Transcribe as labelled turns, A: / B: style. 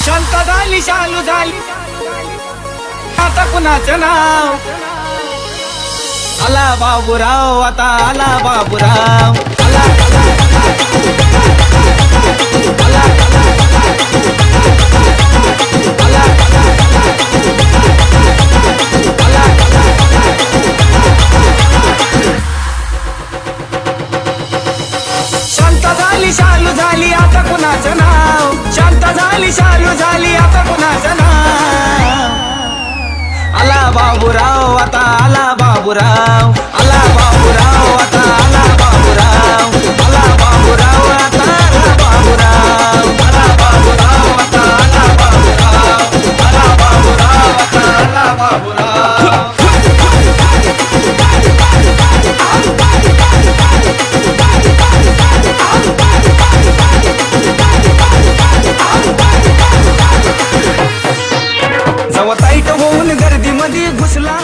A: शांत झाली शालू झाली आता कुणाचं नाव आला बाबूराव आता आला बाबूराव आला शांत झाली शालू झाली आता कुणाचं नाव शांत झाली शालू झाली आता कुणाचं नाव आला बाबूराव आता आला बाबूराव आला बाबूराव आता आला बाबूराव आला बाबूराव आता आला बाबूराव आला बाबूराव आता आला बाबूराव आला बाबूराव आता आला बाबूराव जवा ताईट होऊन गर्दीमध्ये घुसला